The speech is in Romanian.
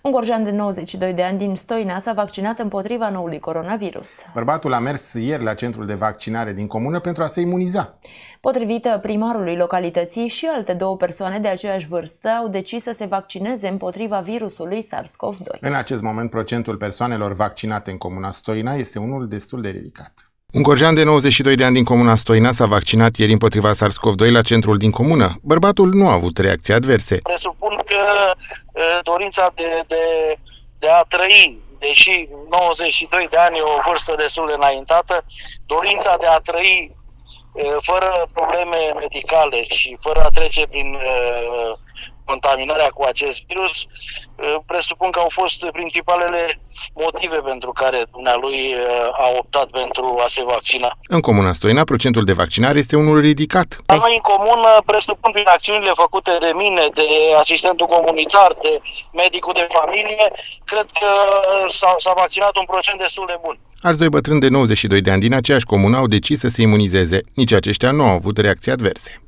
Un gorjean de 92 de ani din Stoina s-a vaccinat împotriva noului coronavirus. Bărbatul a mers ieri la centrul de vaccinare din comună pentru a se imuniza. Potrivit primarului localității, și alte două persoane de aceeași vârstă au decis să se vaccineze împotriva virusului SARS-CoV-2. În acest moment, procentul persoanelor vaccinate în comuna Stoina este unul destul de ridicat. Un gorjean de 92 de ani din comuna Stoina s-a vaccinat ieri împotriva SARS-CoV-2 la centrul din comună. Bărbatul nu a avut reacții adverse. Presupun că dorința de a trăi, deși 92 de ani e o vârstă destul de înaintată, dorința de a trăi fără probleme medicale și fără a trece prin contaminarea cu acest virus, presupun că au fost principalele motive pentru care dumnealui a optat pentru a se vaccina. În comuna Stoina, procentul de vaccinare este unul ridicat. La noi în comună, presupun prin acțiunile făcute de mine, de asistentul comunitar, de medicul de familie, cred că s-a vaccinat un procent destul de bun. Alți doi bătrâni de 92 de ani din aceeași comună au decis să se imunizeze. Nici aceștia nu au avut reacții adverse.